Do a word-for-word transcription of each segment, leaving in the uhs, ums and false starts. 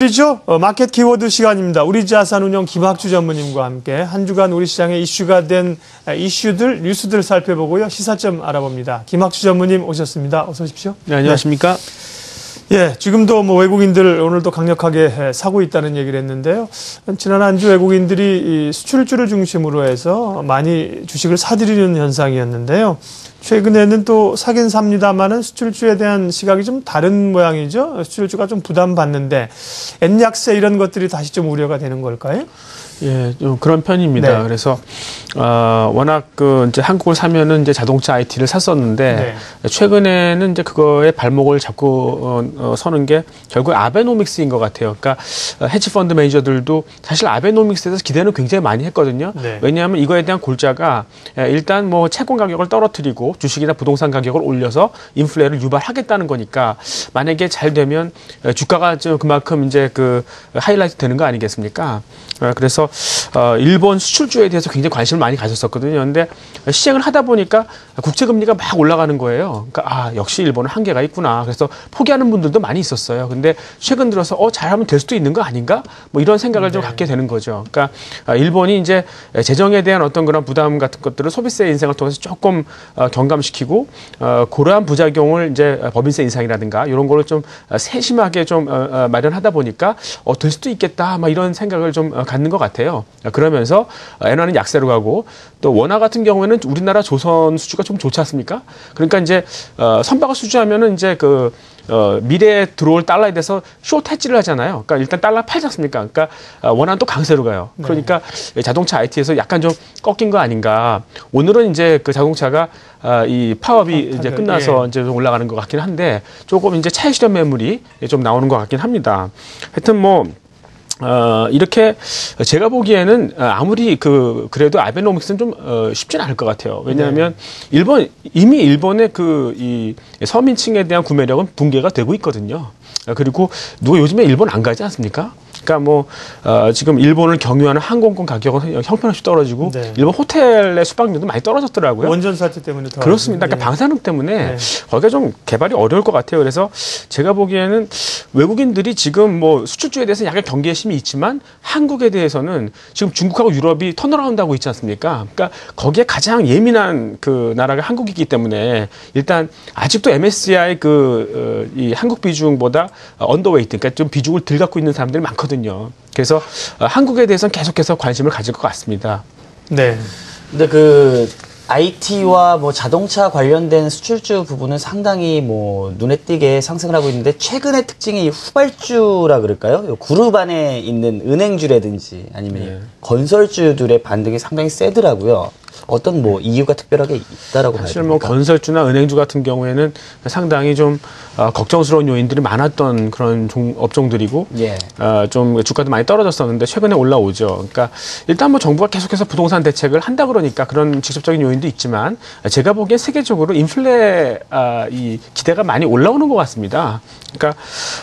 그렇죠? 어, 마켓 키워드 시간입니다. 우리 자산운용 김학주 전무님과 함께 한 주간 우리 시장에 이슈가 된 이슈들, 뉴스들 살펴보고요. 시사점 알아봅니다. 김학주 전무님 오셨습니다. 어서 오십시오. 네, 안녕하십니까? 네. 예, 지금도 뭐 외국인들 오늘도 강력하게 사고 있다는 얘기를 했는데요. 지난 한 주 외국인들이 이 수출주를 중심으로 해서 많이 주식을 사들이는 현상이었는데요. 최근에는 또 사긴 삽니다만은 수출주에 대한 시각이 좀 다른 모양이죠. 수출주가 좀 부담받는데 엔약세 이런 것들이 다시 좀 우려가 되는 걸까요? 예, 좀 그런 편입니다. 네. 그래서 어, 워낙 그 이제 한국을 사면은 이제 자동차 아이티를 샀었는데 네. 최근에는 이제 그거에 발목을 잡고 어, 어, 서는 게 결국 아베노믹스인 것 같아요. 그러니까 헤지펀드 매니저들도 사실 아베노믹스에서 기대는 굉장히 많이 했거든요. 네. 왜냐하면 이거에 대한 골자가 일단 뭐 채권 가격을 떨어뜨리고 주식이나 부동산 가격을 올려서 인플레를 유발하겠다는 거니까 만약에 잘 되면 주가가 좀 그만큼 이제 그 하이라이트 되는 거 아니겠습니까? 그래서 어, 일본 수출주에 대해서 굉장히 관심을 많이 가졌었거든요. 근데 시행을 하다 보니까 국채금리가 막 올라가는 거예요. 그러니까 아, 역시 일본은 한계가 있구나. 그래서 포기하는 분들도 많이 있었어요. 근데 최근 들어서 어, 잘하면 될 수도 있는 거 아닌가? 뭐 이런 생각을 네. 좀 갖게 되는 거죠. 그러니까 일본이 이제 재정에 대한 어떤 그런 부담 같은 것들을 소비세 인상을 통해서 조금 어, 경감시키고 어, 그러한 부작용을 이제 법인세 인상이라든가 이런 거를 좀 세심하게 좀 어, 어, 마련하다 보니까 어, 될 수도 있겠다. 막 이런 생각을 좀 어, 갖는 것 같아요. 그러면서 엔화는 약세로 가고 또 원화 같은 경우에는 우리나라 조선 수주가 좀 좋지 않습니까? 그러니까 이제 어, 선박을 수주하면은 이제 그 어, 미래에 들어올 달러에 대해서 숏 해지를 하잖아요. 그러니까 일단 달러 팔지 않습니까? 그러니까 어, 원화는 또 강세로 가요. 그러니까 네. 자동차 아이티에서 약간 좀 꺾인 거 아닌가. 오늘은 이제 그 자동차가 어, 이 파업이 아, 이제 끝나서 예. 이제 좀 올라가는 것 같긴 한데 조금 이제 차익 실현 매물이 좀 나오는 것 같긴 합니다. 하여튼 뭐. 어, 이렇게 제가 보기에는 아무리 그, 그래도 아베노믹스는 좀, 어, 쉽지는 않을 것 같아요. 왜냐하면 네. 일본, 이미 일본의 그, 이 서민층에 대한 구매력은 붕괴가 되고 있거든요. 그리고 누가 요즘에 일본 안 가지 않습니까? 그러니까 뭐 어, 지금 일본을 경유하는 항공권 가격은 형편없이 떨어지고 네. 일본 호텔의 숙박료도 많이 떨어졌더라고요. 원전 사태 때문에 더 그렇습니다. 그러니까 네. 방사능 때문에 네. 거기가 좀 개발이 어려울 것 같아요. 그래서 제가 보기에는 외국인들이 지금 뭐 수출주에 대해서 약간 경계심이 있지만 한국에 대해서는 지금 중국하고 유럽이 턴어라운드하고 있지 않습니까? 그러니까 거기에 가장 예민한 그 나라가 한국이기 때문에 일단 아직도 엠에스시아이 그 어, 이 한국 비중보다 언더웨이트, 그러니까 좀 비중을 덜 갖고 있는 사람들이 많거든요. 그래서 어, 한국에 대해서는 계속해서 관심을 가질 것 같습니다. 네. 근데 그 아이티와 뭐 자동차 관련된 수출주 부분은 상당히 뭐 눈에 띄게 상승을 하고 있는데 최근의 특징이 후발주라 그럴까요? 그룹 안에 있는 은행주라든지 아니면 네. 건설주들의 반등이 상당히 세더라고요. 어떤 뭐 이유가 특별하게 있다라고 봐야 됩니까? 사실 뭐 건설주나 은행주 같은 경우에는 상당히 좀 어, 걱정스러운 요인들이 많았던 그런 종, 업종들이고 예. 어, 좀 주가도 많이 떨어졌었는데 최근에 올라오죠. 그러니까 일단 뭐 정부가 계속해서 부동산 대책을 한다 그러니까 그런 직접적인 요인도 있지만 제가 보기엔 세계적으로 인플레 어, 이 기대가 많이 올라오는 것 같습니다. 그러니까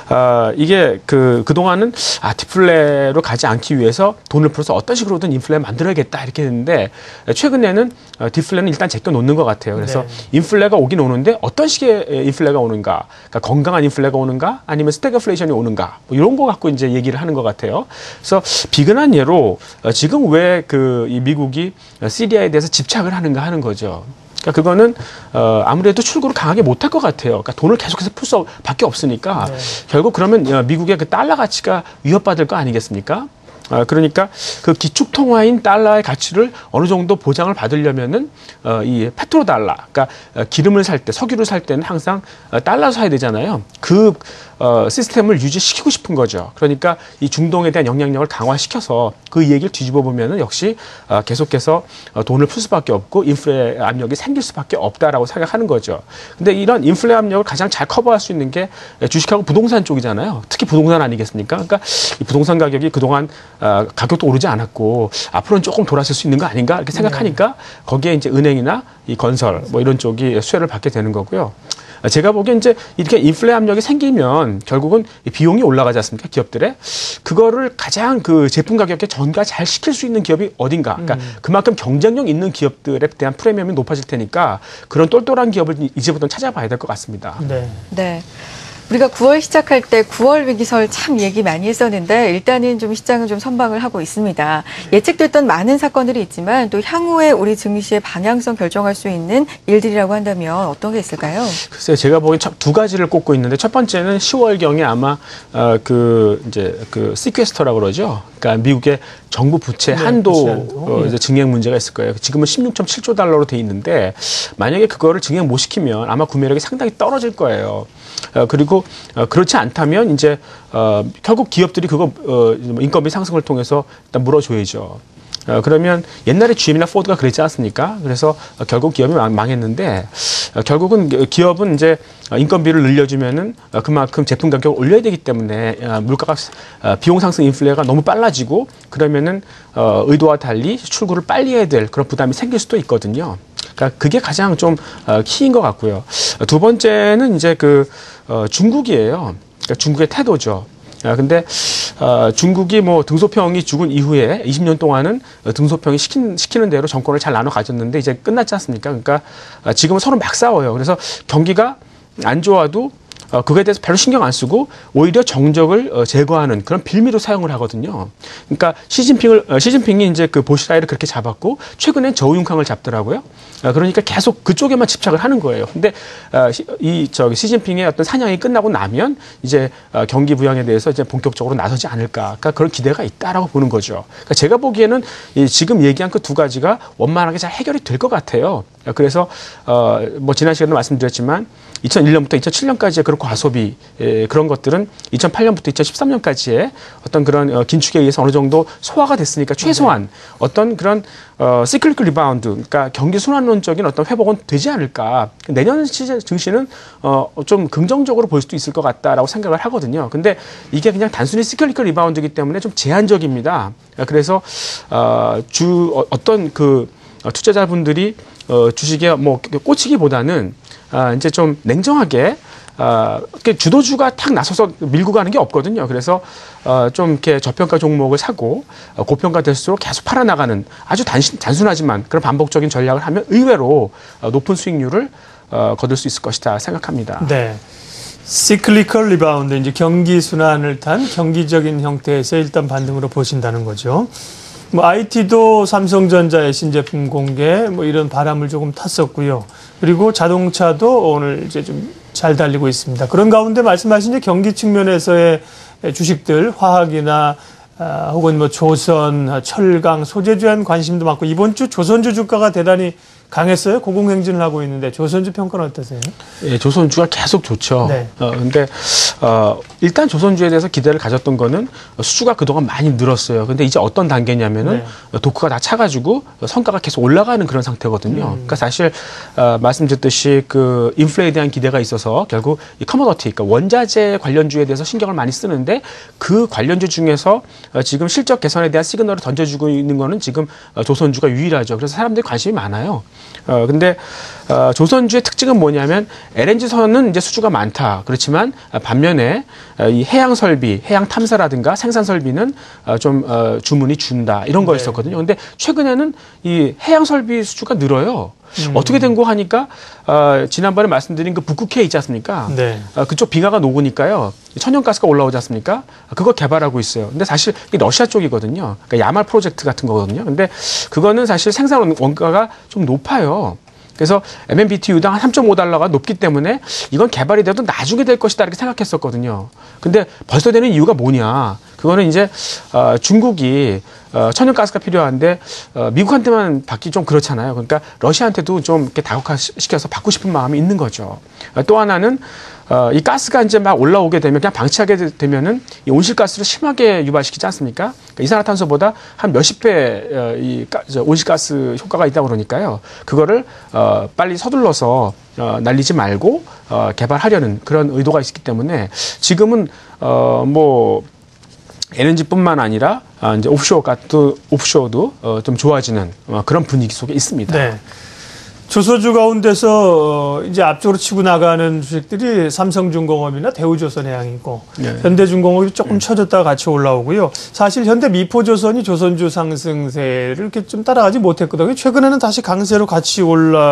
어, 이게 그 그동안은 아 디플레로 가지 않기 위해서 돈을 풀어서 어떤 식으로든 인플레 만들어야겠다 이렇게 했는데 최근에는 어, 디플레는 일단 제껴 놓는 것 같아요. 그래서 네. 인플레가 오긴 오는데 어떤 식의 인플레가 오는가, 그러니까 건강한 인플레가 오는가, 아니면 스태그플레이션이 오는가, 뭐 이런 거 갖고 이제 얘기를 하는 것 같아요. 그래서 비근한 예로 어, 지금 왜 그 이 미국이 시리아에 대해서 집착을 하는가 하는 거죠. 그러니까 그거는 어, 아무래도 출구를 강하게 못할 것 같아요. 그러니까 돈을 계속해서 풀 수밖에 없으니까 네. 결국 그러면 미국의 그 달러 가치가 위협받을 거 아니겠습니까? 어, 그러니까 그 기축통화인 달러의 가치를 어느 정도 보장을 받으려면은 어, 이 페트로달러, 그러니까 어, 기름을 살 때, 석유를 살 때는 항상 어, 달러 사야 되잖아요. 그 어, 시스템을 유지시키고 싶은 거죠. 그러니까 이 중동에 대한 영향력을 강화시켜서 그 얘기를 뒤집어 보면은 역시 어, 계속해서 어, 돈을 풀 수밖에 없고 인플레 압력이 생길 수밖에 없다라고 생각하는 거죠. 근데 이런 인플레 압력을 가장 잘 커버할 수 있는 게 주식하고 부동산 쪽이잖아요. 특히 부동산 아니겠습니까? 그러니까 이 부동산 가격이 그동안 어, 가격도 오르지 않았고 앞으로는 조금 돌아설 수 있는 거 아닌가 이렇게 생각하니까 네. 거기에 이제 은행이나 이 건설 뭐 이런 쪽이 수혜를 받게 되는 거고요. 제가 보기엔 이제 이렇게 인플레 압력이 생기면 결국은 비용이 올라가지 않습니까? 기업들의. 그거를 가장 그 제품 가격에 전가 잘 시킬 수 있는 기업이 어딘가. 그러니까 음. 그만큼 경쟁력 있는 기업들에 대한 프리미엄이 높아질 테니까 그런 똘똘한 기업을 이제부터는 찾아봐야 될 것 같습니다. 네. 네. 우리가 구월 시작할 때 구월 위기설 참 얘기 많이 했었는데 일단은 좀 시장은 좀 선방을 하고 있습니다. 예측됐던 많은 사건들이 있지만 또 향후에 우리 증시의 방향성 결정할 수 있는 일들이라고 한다면 어떤 게 있을까요? 글쎄요, 제가 보기엔 두 가지를 꼽고 있는데 첫 번째는 시월경에 아마 어, 그 이제 그 시퀘스터라고 그러죠. 그러니까 미국의 정부 부채 한도, 부채 한도. 어, 이제 증액 문제가 있을 거예요. 지금은 십육 점 칠 조 달러로 돼 있는데 만약에 그거를 증액 못 시키면 아마 구매력이 상당히 떨어질 거예요. 어, 그리고 어, 그렇지 않다면 이제 어, 결국 기업들이 그거 어, 인건비 상승을 통해서 일단 물어줘야죠. 어, 그러면 옛날에 지엠이나 포드가 그랬지 않습니까? 그래서 어, 결국 기업이 망, 망했는데 어, 결국은 기업은 이제 인건비를 늘려주면은 어, 그만큼 제품 가격을 올려야 되기 때문에 어, 물가가 어, 비용 상승 인플레가 너무 빨라지고 그러면은 어, 의도와 달리 출구를 빨리 해야 될 그런 부담이 생길 수도 있거든요. 그러니까 그게 가장 좀 어, 키인 것 같고요. 어, 두 번째는 이제 그 어, 중국이에요. 그러니까 중국의 태도죠. 아, 근데, 어, 중국이 뭐 등소평이 죽은 이후에 이십 년 동안은 등소평이 시킨, 시키는 대로 정권을 잘 나눠 가졌는데 이제 끝났지 않습니까? 그러니까 어, 지금은 서로 막 싸워요. 그래서 경기가 안 좋아도 어, 그거에 대해서 별로 신경 안 쓰고 오히려 정적을 어, 제거하는 그런 빌미로 사용을 하거든요. 그러니까 시진핑을, 어, 시진핑이 이제 그 보시라이를 그렇게 잡았고 최근엔 저우융캉을 잡더라고요. 어, 그러니까 계속 그쪽에만 집착을 하는 거예요. 근데 어, 시, 이 저기 시진핑의 어떤 사냥이 끝나고 나면 이제 어, 경기 부양에 대해서 이제 본격적으로 나서지 않을까. 그러니까 그런 기대가 있다라고 보는 거죠. 그러니까 제가 보기에는 이 지금 얘기한 그 두 가지가 원만하게 잘 해결이 될 것 같아요. 그래서 어, 뭐 지난 시간에 말씀드렸지만 이천일 년부터 이천칠 년까지의 그런 과소비 에, 그런 것들은 이천팔 년부터 이천십삼 년까지의 어떤 그런 어, 긴축에 의해서 어느 정도 소화가 됐으니까 최소한 네. 어떤 그런 어, 시클리컬 리바운드, 그러니까 경기 순환론적인 어떤 회복은 되지 않을까. 내년 시즌 증시는 어, 좀 긍정적으로 볼 수도 있을 것 같다라고 생각을 하거든요. 근데 이게 그냥 단순히 시클리컬 리바운드이기 때문에 좀 제한적입니다. 그래서 어, 주 어, 어떤 그 투자자분들이 어, 주식에 뭐 꽂히기보다는 아, 이제 좀 냉정하게 아, 주도주가 탁 나서서 밀고 가는 게 없거든요. 그래서 어, 좀 이렇게 저평가 종목을 사고 어, 고평가 될수록 계속 팔아나가는 아주 단신, 단순하지만 그런 반복적인 전략을 하면 의외로 어, 높은 수익률을 어, 거둘 수 있을 것이다 생각합니다. 네. 시클리컬 리바운드, 이제 경기 순환을 탄 경기적인 형태에서 일단 반등으로 보신다는 거죠. 뭐 아이티도 삼성전자의 신제품 공개 뭐 이런 바람을 조금 탔었고요. 그리고 자동차도 오늘 이제 좀 잘 달리고 있습니다. 그런 가운데 말씀하신 이제 경기 측면에서의 주식들, 화학이나 아, 혹은 뭐 조선, 철강, 소재주에 한 관심도 많고 이번 주 조선주 주가가 대단히 강했어요. 고공행진을 하고 있는데 조선주 평가는 어떠세요? 예, 조선주가 계속 좋죠. 네. 어, 근데 어, 일단 조선주에 대해서 기대를 가졌던 거는 수주가 그동안 많이 늘었어요. 근데 이제 어떤 단계냐면은 네. 도크가 다 차가지고 성과가 계속 올라가는 그런 상태거든요. 음. 그러니까 사실 어, 말씀드렸듯이 그 인플레에 대한 기대가 있어서 결국 이 커머더티, 그러니까 원자재 관련주에 대해서 신경을 많이 쓰는데 그 관련주 중에서 어, 지금 실적 개선에 대한 시그널을 던져주고 있는 거는 지금 어, 조선주가 유일하죠. 그래서 사람들이 관심이 많아요. 어, 근데, 어, 조선주의 특징은 뭐냐면 엘엔지선은 이제 수주가 많다. 그렇지만 어, 반면에 어, 이 해양 설비, 해양 탐사라든가 생산 설비는 어, 좀 어, 주문이 준다. 이런 거였었거든요. 근데 최근에는 이 해양 설비 수주가 늘어요. 음. 어떻게 된 거 하니까 어, 지난번에 말씀드린 그 북극해 있지 않습니까? 네. 어, 그쪽 빙하가 녹으니까요. 천연가스가 올라오지 않습니까? 그거 개발하고 있어요. 근데 사실 이게 러시아 쪽이거든요. 그러니까 야말 프로젝트 같은 거거든요. 근데 그거는 사실 생산 원가가 좀 높아요. 그래서 엠엠비티유당 한 삼 점 오 달러가 높기 때문에 이건 개발이 돼도 나중에 될 것이다 이렇게 생각했었거든요. 근데 벌써 되는 이유가 뭐냐? 그거는 이제 어, 중국이 어, 천연가스가 필요한데 어, 미국한테만 받기 좀 그렇잖아요. 그러니까 러시아한테도 좀 이렇게 다국화시켜서 받고 싶은 마음이 있는 거죠. 어, 또 하나는 어, 이 가스가 이제 막 올라오게 되면 그냥 방치하게 되면은 이 온실가스를 심하게 유발시키지 않습니까? 그러니까 이산화탄소보다 한 몇십 배 어, 이 가, 저 온실가스 효과가 있다고 그러니까요. 그거를 어, 빨리 서둘러서 어, 날리지 말고 어, 개발하려는 그런 의도가 있기 때문에 지금은 어, 뭐 엘엔지뿐만 아니라 아, 이제 오프쇼 같은 오프쇼도 어, 좀 좋아지는 어, 그런 분위기 속에 있습니다. 네. 조선주 가운데서 이제 앞쪽으로 치고 나가는 주식들이 삼성중공업이나 대우조선해양이고 네. 현대중공업이 조금 음. 쳐졌다가 같이 올라오고요. 사실 현대미포조선이 조선주 상승세를 이렇게 좀 따라가지 못했거든요. 최근에는 다시 강세로 같이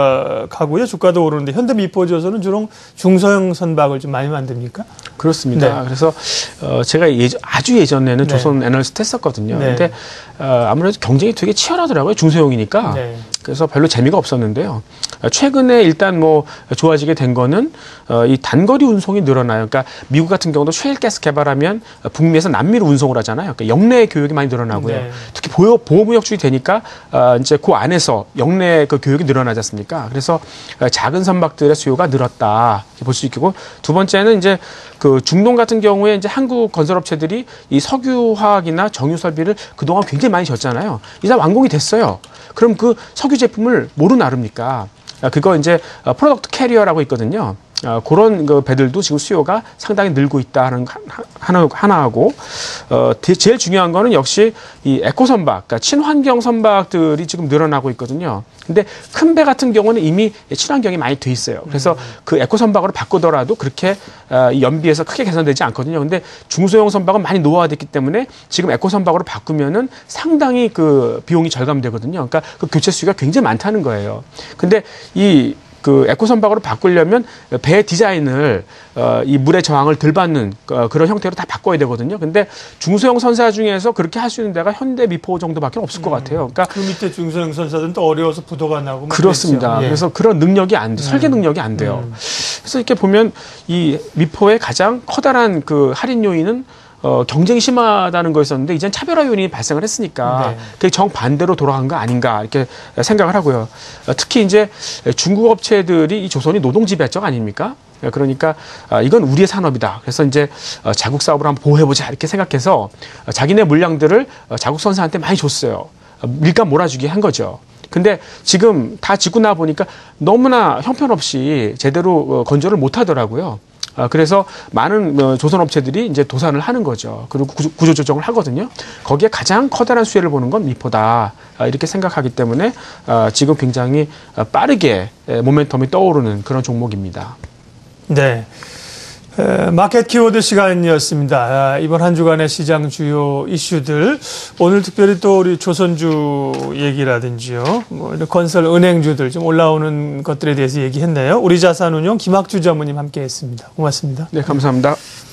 올라가고요. 주가도 오르는데 현대미포조선은 주로 중소형 선박을 좀 많이 만듭니까? 그렇습니다. 네. 그래서 어, 제가 예전, 아주 예전에는 네. 조선 애널리스트 했었거든요. 네. 근데 어, 아무래도 경쟁이 되게 치열하더라고요. 중소형이니까. 네. 그래서 별로 재미가 없었는데요. 최근에 일단 뭐 좋아지게 된 거는 어, 이 단거리 운송이 늘어나요. 그러니까 미국 같은 경우도 셰일가스 개발하면 북미에서 남미로 운송을 하잖아요. 그러니까 영내 교역이 많이 늘어나고요. 네. 특히 보호, 보호무역주의 되니까 어, 이제 그 안에서 영내 그 교역이 늘어나지 않습니까? 그래서 작은 선박들의 수요가 늘었다 볼 수 있고, 두 번째는 이제 그 중동 같은 경우에 이제 한국 건설업체들이 이 석유화학이나 정유 설비를 그동안 굉장히 많이 졌잖아요. 이제 완공이 됐어요. 그럼 그 석유 제품을 뭐로 나릅니까? 그거 이제 프로덕트 캐리어라고 있거든요. 어, 그런 그 배들도 지금 수요가 상당히 늘고 있다는 하나, 하나하고, 어, 제일 중요한 거는 역시 이 에코 선박, 그러니까 친환경 선박들이 지금 늘어나고 있거든요. 근데 큰 배 같은 경우는 이미 친환경이 많이 돼 있어요. 그래서 음. 그 에코 선박으로 바꾸더라도 그렇게 어, 연비에서 크게 개선되지 않거든요. 근데 중소형 선박은 많이 노화됐기 때문에 지금 에코 선박으로 바꾸면은 상당히 그 비용이 절감되거든요. 그러니까 그 교체 수요가 굉장히 많다는 거예요. 근데 이 그 에코 선박으로 바꾸려면 배 디자인을 어, 이 물의 저항을 덜 받는 어, 그런 형태로 다 바꿔야 되거든요. 근데 중소형 선사 중에서 그렇게 할 수 있는 데가 현대 미포 정도밖에 없을 음, 것 같아요. 그러니까 그 밑에 중소형 선사들은 또 어려워서 부도가 나고 그렇습니다. 예. 그래서 그런 능력이 안 돼, 음. 설계 능력이 안 돼요. 음. 그래서 이렇게 보면 이 미포의 가장 커다란 그 할인 요인은 어, 경쟁이 심하다는 거였었는데 이젠 차별화 요인이 발생을 했으니까 네. 그게 정반대로 돌아간 거 아닌가 이렇게 생각을 하고요. 어, 특히 이제 중국 업체들이 이 조선이 노동지배적 아닙니까? 그러니까 어, 이건 우리의 산업이다. 그래서 이제 어, 자국 사업을 한번 보호해보자 이렇게 생각해서 어, 자기네 물량들을 어, 자국 선사한테 많이 줬어요. 어, 밀감 몰아주게 한 거죠. 근데 지금 다 짓고 나 보니까 너무나 형편없이 제대로 어, 건조를 못 하더라고요. 아, 그래서 많은 어, 조선업체들이 이제 도산을 하는 거죠. 그리고 구조, 구조조정을 하거든요. 거기에 가장 커다란 수혜를 보는 건 미포다. 아, 이렇게 생각하기 때문에 아, 지금 굉장히 아, 빠르게 에, 모멘텀이 떠오르는 그런 종목입니다. 네. 에, 마켓 키워드 시간이었습니다. 아, 이번 한 주간의 시장 주요 이슈들, 오늘 특별히 또 우리 조선주 얘기라든지요, 뭐 이런 건설 은행주들 좀 올라오는 것들에 대해서 얘기했네요. 우리 자산운용 김학주 전무님 함께했습니다. 고맙습니다. 네, 감사합니다.